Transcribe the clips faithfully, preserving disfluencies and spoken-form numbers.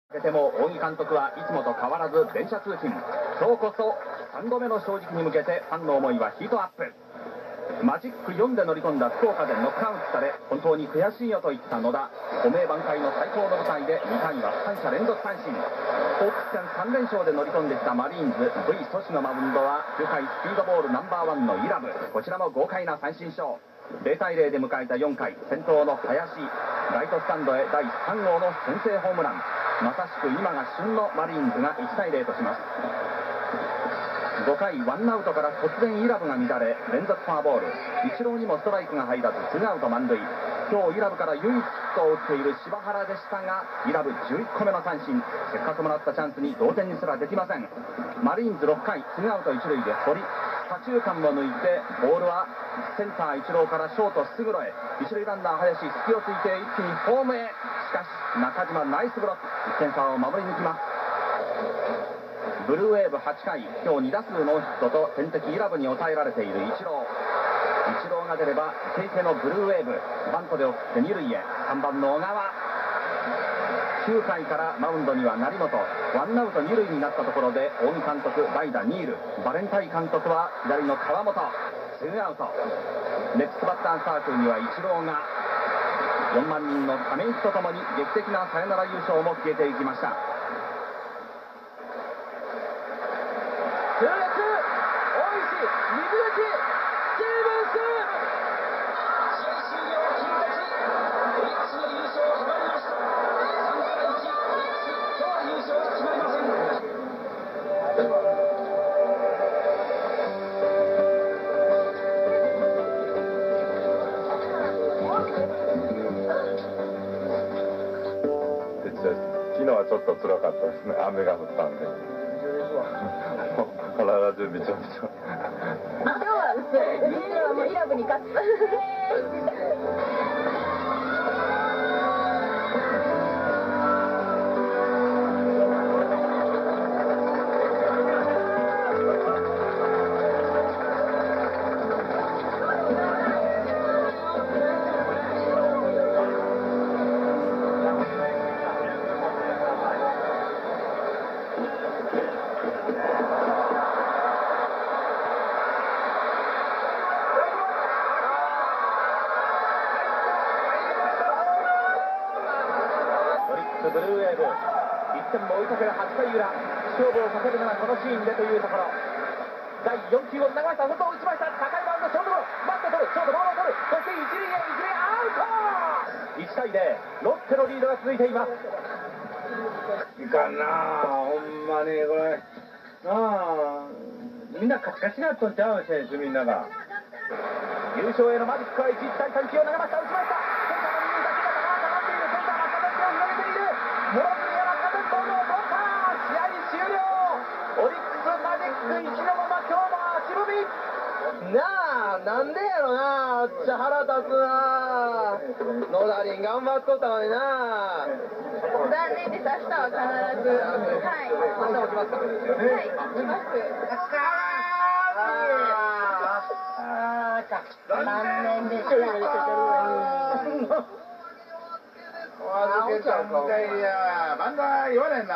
けても仰木監督はいつもと変わらず電車通勤。今日こそさんどめの正直に向けてファンの思いはヒートアップ。マジックよんで乗り込んだ福岡でノックアウトされ本当に悔しいよと言った野田。汚名挽回の最高の舞台でにかいはさん者連続三振。ホークス戦さん連勝で乗り込んできたマリーンズ V 阻止のマウンドはきゅうかいスピードボールナンバーワンのイラブ。こちらも豪快な三振ショー。ゼロたいゼロで迎えたよんかい、先頭の林、ライトスタンドへだいさん号の先制ホームラン。まさしく今が旬のマリーンズがいちたいゼロとします。ごかいワンアウトから突然イラブが乱れ連続フォアボール。イチローにもストライクが入らずツーアウト満塁。今日イラブから唯一ヒットを打っている柴原でしたがイラブじゅういっこめの三振。せっかくもらったチャンスに同点にすらできません。マリーンズろっかいツーアウト一塁で堀。左中間を抜いてボールはセンターイチローからショート勝呂へ。一塁ランナー林隙をついて一気にホームへ。しかし中島ナイスブロック。いってん差を守り抜きます。ブルーウェーブはちかい今日に打数ノーヒットと天敵イラブに抑えられているイチロー。イチローが出ればイケイケのブルーウェーブ。バントで送って二塁へ。さんばんの小川。きゅうかいからマウンドには成本。ワンアウト二塁になったところで仰木監督代打ニール。バレンタイン監督は左の川本。ツーアウト。ネックスバッターサークルにはイチローがよんまんにんのため息とともに劇的なサヨナラ優勝も消えていきました。痛烈、大石、水口、スティーブンス。試合終了金勝ち。オリックスの優勝決まりました。さんたいいち、オリックス今日は優勝は決まりません。 昨日はちょっと辛かったですね。雨が降ったんで。体中びちょびちょ。 今日は薄い。今日はもうイラブに勝つ。 ブルーウェーブいってんも追いかけるはちかい裏。勝負をかけるのはこのシーンでというところ。だいよんきゅうを投げました。本当打ちました。高いバウンドショートゴロ。バット取る。ショートボールを取る。そして一塁へ一塁アウト。いちたいゼロ。ロッテのリードが続いています。 いかんなあほんまにこれなあみんなカチカチなっとんちゃう選手みんなが。 優勝へのマジックはいち。いちたいさんきゅうを投げました。打ちました。モロッコや落下点ボールを取った。試合終了。オリックスマジックいちのまま今日も足踏み。 なあなんでやろな。あっちゃ腹立つな。ノダリン頑張っとったのにな。 残念です。明日は必ず。はい。 明日も来ますか。 はい。来ます。 ああ残念です。 あおちゃんみたいや。漫才言われんな。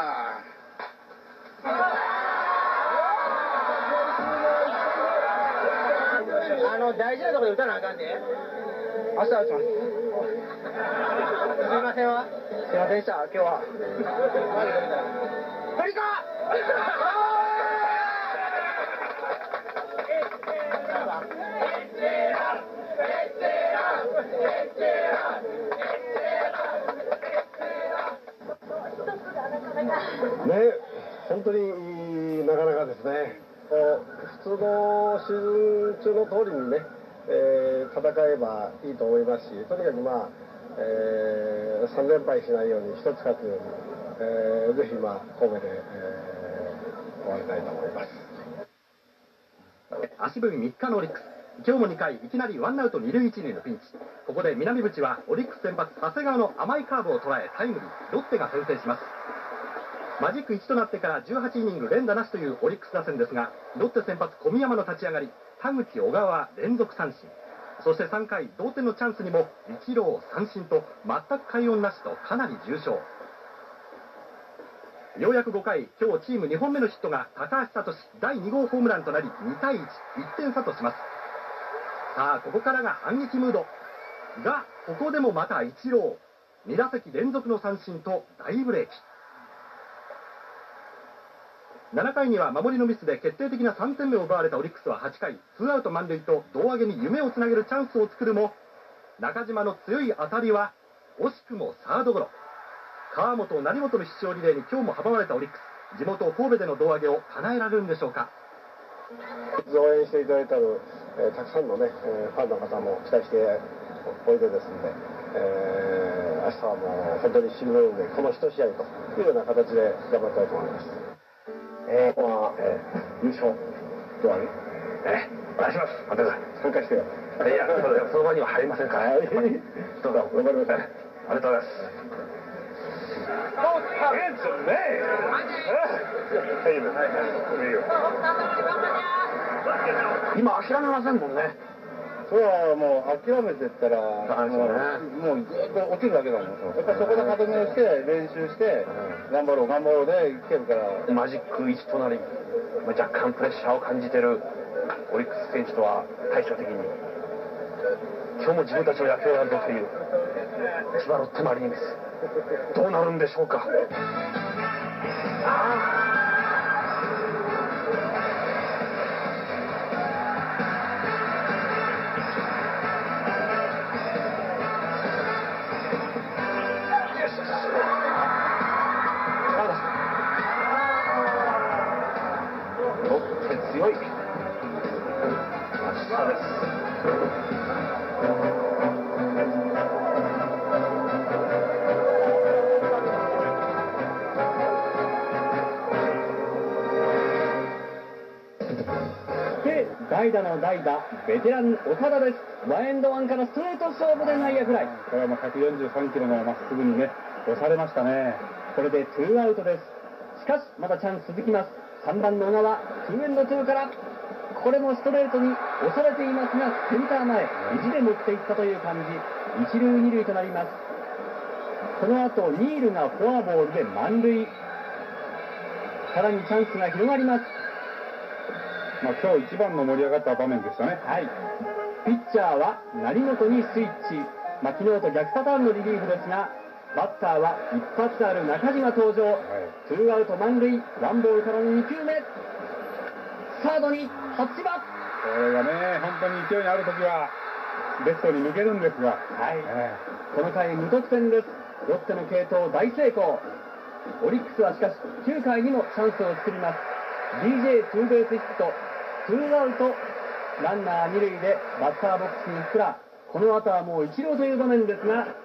あの大事なところで打たなあかんで。 明日は打ちます。 すいませんわ。 すいませんでした今日は。 振りか。 ね、本当になかなかですね、普通のシーズン中の通りにね、えー、戦えばいいと思いますし、とにかくまあ、えー、さん連敗しないように、ひとつ勝つように、えー、ぜひまあ、神戸で、えー、終わりたいと思います。 足踏みみっかのオリックス。今日もにかいいきなりワンアウト二塁一塁のピンチ。ここで南淵はオリックス先発長谷川の甘いカーブを捉えタイムリー。ロッテが先制します。マジックいちとなってからじゅうはちイニング連打なしというオリックス打線ですが、ロッテ先発小宮山の立ち上がり、田口小川連続三振。そしてさんかい同点のチャンスにもイチロー三振と全く快音なしとかなり重傷。 ようやくごかい、今日チームにほんめのヒットが高橋聡だいに号ホームランとなりにたいいち、いってん差とします。さあここからが反撃ムードが、ここでもまたイチローに打席連続の三振と大ブレーキ。ななかいには守りのミスで決定的なさんてんめを奪われたオリックスははちかい、ツーアウト満塁と胴上げに夢をつなげるチャンスを作るも、中島の強い当たりは惜しくもサードゴロ。川本、成本の必勝リレーに今日も阻まれたオリックス、地元神戸での胴上げを叶えられるんでしょうか。 応援していただいている、えーたくさんのね、えーファンの方も期待しておいでですので、えー明日はもう本当に死ぬのでこの一試合というような形で頑張りたいと思います。えー、まあ、えー、優勝どうある？ えお願いします。待ってください。 参加してよ。 いや、その場には入りませんから。 はい。どうぞ頑張りません。 ありがとうございます。今諦めませんもんね。 それはもう諦めてったら、 ダメですよね。 もうもうずっと落ちるだけだもん。やっぱりそこで確認をして練習して頑張ろう頑張ろうでいけるから。 マジックいちとなり、まあ若干プレッシャーを感じてるオリックス選手とは対照的に、今日も自分たちの野球をやるぞという千葉ロッテマリーンズ、どうなるんでしょうか。ロッテ強い。明日です。 で、代打の代打、ベテラン岡田です。ワンエンドワンからストレート勝負で内野フライ。 これはもうひゃくよんじゅうさんキロのまっすぐにね、押されましたね。 これでツーアウトです。しかしまだチャンス続きます。さんばんの小川、ツーエンドツーから、これもストレートに押されていますが、センター前、意地で持っていったという感じ。一塁二塁となります。この後ニールがフォアボールで満塁。さらにチャンスが広がります。 まあ、今日一番の盛り上がった場面でしたね。 はい。ピッチャーは成本にスイッチ。まあ、昨日と逆パターンのリリーフですが、バッターは一発ある中島登場。ツーアウト満塁、ワンボールからのに球目。サードに初島。 これがね、本当に勢いのあるときはレフトに抜けるんですが、 はい、 えこの回無得点です。ロッテの継投大成功。オリックスはしかしきゅうかいにもチャンスを作ります。 ディージェー ツーベースヒット、ツーアウトランナーに塁でバッターボックスに福良。この後はもう一郎という場面ですが、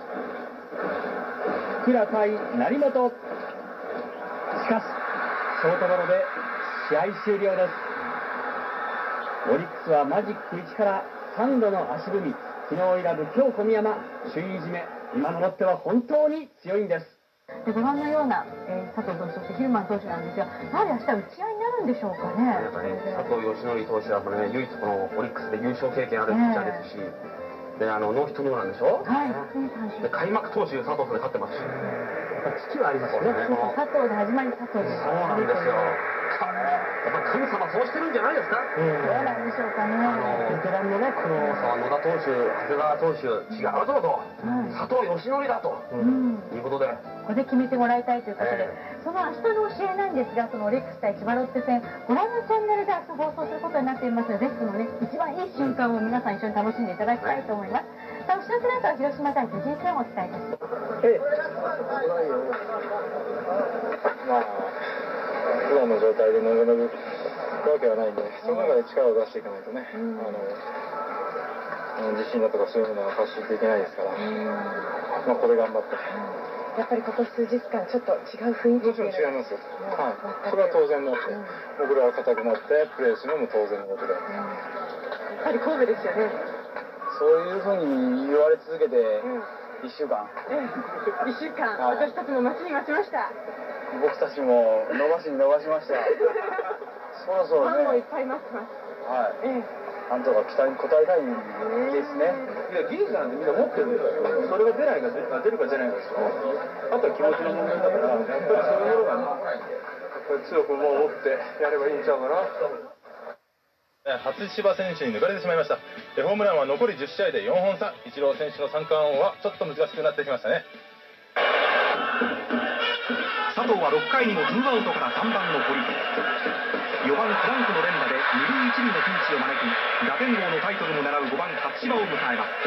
福良対成本。しかしショートゴロで試合終了です。オリックスはマジックいちからさんどの足踏み。昨日選ぶ今日小宮山、首位いじめ。今のロッテは本当に強いんです。 でご覧のような、えー、佐藤投手、そしてヒルマン投手なんですが、やはり明日打ち合いになるんでしょうかね。 やっぱり、ね、佐藤義則投手は、ね、唯一このオリックスで優勝経験あるピッチャーですし、であのノーヒットノーランでしょ。 はい、 で開幕投手佐藤さんで勝ってますし、危機はありますよね。 佐藤で始まり佐藤でそうなんですよ。やっぱ神様そうしてるんじゃないですか。 どうなんでしょうかね。 ベテランのね、この野田投手、長谷川投手、違うぞと、佐藤義則だと、いうことで、 ここで決めてもらいたいということで、その明日の試合なんですが、そのオリックス対千葉ロッテ戦、ご覧のチャンネルで明日放送することになっていますので、ぜひそのね、一番いい瞬間を皆さん一緒に楽しんでいただきたいと思います。さあ、お知らせの後は広島対巨人戦をお伝えいたします。 ええ、まあ普段の状態でのぐのぐわけはないんで、その中で力を出していかないとね、うん、あの自信だとかそういうものは発信していけないですから、うん、まあこれ頑張って、 やっぱりここ数日間ちょっと違う雰囲気。 もちろん違いますよ、はい、それは当然だって、うん、僕らは硬くなってプレーするのも当然のことで、うん、やっぱり神戸ですよね。 そういうふうに言われ続けていっしゅうかん、 ええ、いっしゅうかん、私たちも待ちに待ちました。 僕たちも伸ばしに伸ばしました。そろそろね、 ファンもいっぱい待ってます。 はい、ええ、なんとか期待に応えたいですね。いや、技術なんてみんな持ってるんですよ。それが出ないか出るか出ないかですよ。あとは気持ちの問題だから、やっぱりそういうものが強くもう持ってやればいいんちゃうかな。 初芝選手に抜かれてしまいました。ホームランは残りじゅっしあいでよんほん差。イチロー選手の三冠王はちょっと難しくなってきましたね。 佐藤はろっかいにもツーアウトからさんばんの堀、よばんフランクの連打でに塁いち塁のピンチを招き、打点王のタイトルも狙うごばん初芝を迎えます。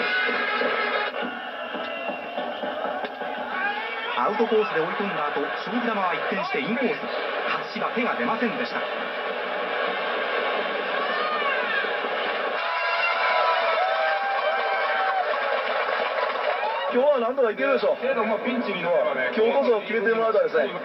アウトコースで追い込んだ後、勝負球は一転してインコース。初芝手が出ませんでした。 今日はなんとかいけるでしょう。けどまあピンチには今日こそ決めてもらいたいですね。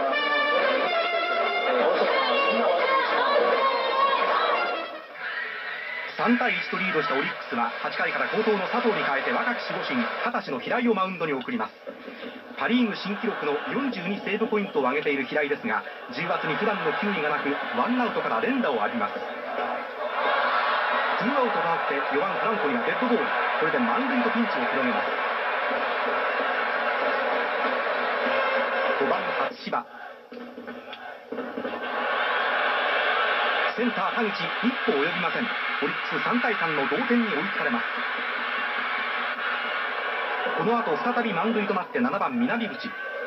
さんたいいちとリードしたオリックスははちかいから好投の佐藤に代えて若き守護神二十歳の平井をマウンドに送ります。パ・リーグ新記録のよんじゅうにセーブポイントを挙げている平井ですが、じゅうがつに普段の球威がなくワンアウトから連打を浴びます。ツーアウトとなってよばんフランコにはデッドボール。これで満塁とピンチを広げます。ごばん初芝、センター田口一歩及びません。オリックスさんたいさんの同点に追いつかれます。この後再び満塁となってななばん南口、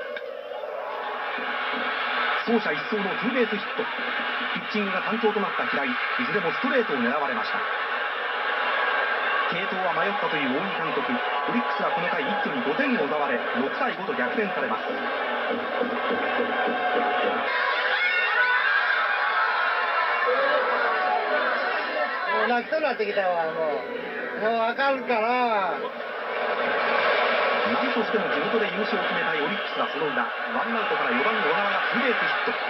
走者一掃のツーベースヒット。ピッチングが単調となった平井、いずれもストレートを狙われました。継投は迷ったという大木監督。オリックスはこの回一挙にごてんを奪われろくたいごと逆転されます。 もう泣きそうになってきたわ。もうもうわかるから。 何としても地元で優勝を決めたいオリックスはその裏、ワンアウトからよばん小川がツーベースヒット。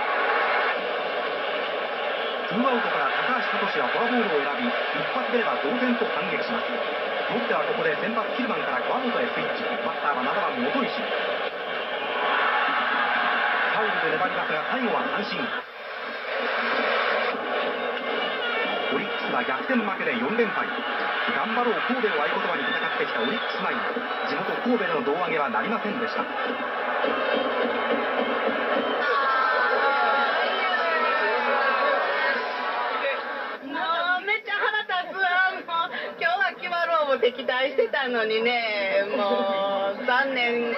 ツーアウトから高橋聡はフォアボールを選び、一発出れば同点と反撃します。ロッテはここで先発キルマンから川本へスイッチ。バッターはななばん本石。ファウルで粘りますが最後は三振。オリックスは逆転負けでよんれんぱい。頑張ろう神戸を合言葉に戦ってきたオリックスナイン。地元神戸での胴上げはなりませんでした。 期待してたのにね、もう残念。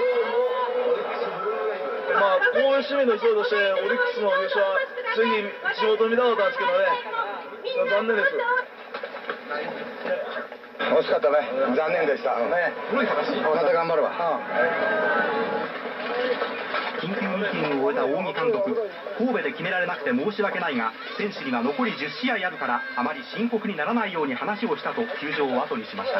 まあ応援市民の一同としてオリックスの優勝はぜひ地元に見たかったんですけどね、残念です。 惜しかったね、残念でしたね。 古い話、 また頑張るわ。 緊急ミーティングを終えた大木監督。神戸で決められなくて申し訳ないが、選手には残りじゅっしあいあるからあまり深刻にならないように話をしたと球場を後にしました。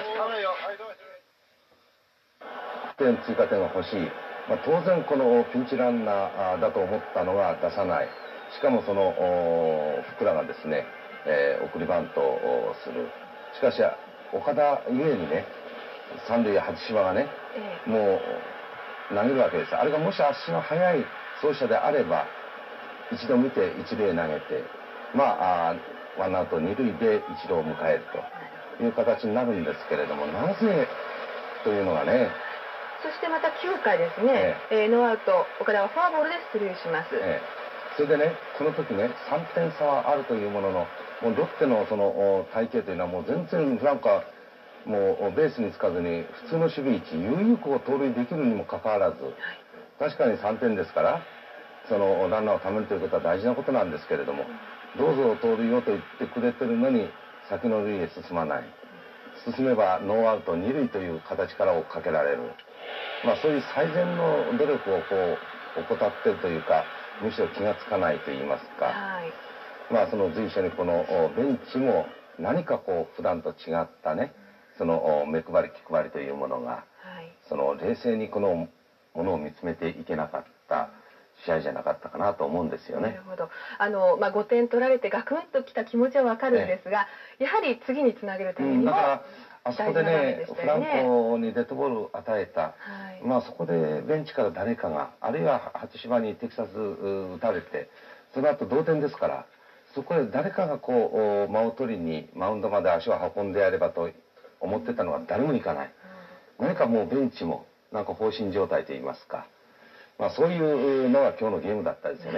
点追加点が欲しい、まあ、当然このピンチランナーだと思ったのは出さない。しかもその福良がですね、えー、送りバントをする。しかし岡田ゆえにね、三塁や初芝がね、もう投げるわけです。あれがもし足の速い走者であれば一度見て一塁へ投げて、まあワンアウト二塁で一塁を迎えるという形になるんですけれども、なぜというのがね。 そしてまたきゅうかいですね、えええー、ノーアウト、岡田はフォアボールで出塁します、ええ、 それでね、この時ねさんてん差はあるというものの、もうロッテのその体系というのはもう全然フランコはもうベースにつかずに普通の守備位置、悠々こう盗塁できるにもかかわらず、確かにさんてんですからそのランナーをためるということは大事なことなんですけれども、どうぞ盗塁をと言ってくれてるのに先の塁へ進まない。進めばノーアウト二塁という形から追っかけられる。まあそういう最善の努力をこう怠ってるというか、むしろ気がつかないと言いますか、はい、まあその随所にこのベンチも何かこう普段と違ったね、その目配り気配りというものが、はい、その冷静にこのものを見つめていけなかった試合じゃなかったかなと思うんですよね。 なるほど。あの、まあ、ごてん取られてガクンときた気持ちはわかるんですが、ええ、やはり次につなげるためにも、うん、だからあそこでね、フランコにデッドボールを与えた、はい、まあそこでベンチから誰かが、あるいは初芝にテキサス打たれて、その後同点ですから、そこで誰かがこう間を取りにマウンドまで足を運んでやればと思ってたのが誰もいかない、うん、何かもうベンチもなんか放心状態といいますか、まあそういうのが今日のゲームだったですよね。 なるほど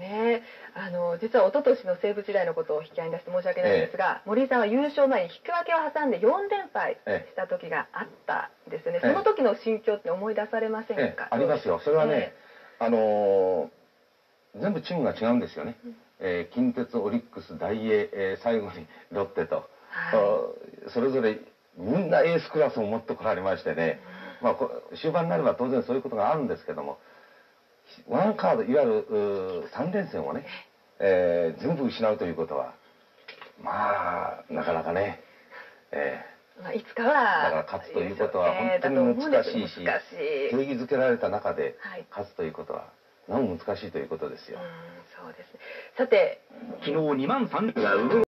ね。あの実は一昨年の西武時代のことを引き合いに出して申し訳ないんですが、ええ、森井さんは優勝前に引き分けを挟んでよん連敗した時があったんですよね。ええ、その時の心境って思い出されませんか？ええ、ありますよ。それはね、え、あのー、全部チームが違うんですよね。うん、えー、近鉄、オリックス、ダイエー、えー、最後にロッテと、はい、それぞれみんなエースクラスを持ってこられましてね、うん、まあ、終盤になれば当然そういうことがあるんですけども、ワンカード、いわゆるさん連戦をね、えー、全部失うということは、まあ、なかなかね、えーまあ、いつかはだから勝つということは本当に難しいし、定義づけられた中で勝つということは、なお難しいということですよ。 うん、そうですね。さて、 昨日にまんさんが動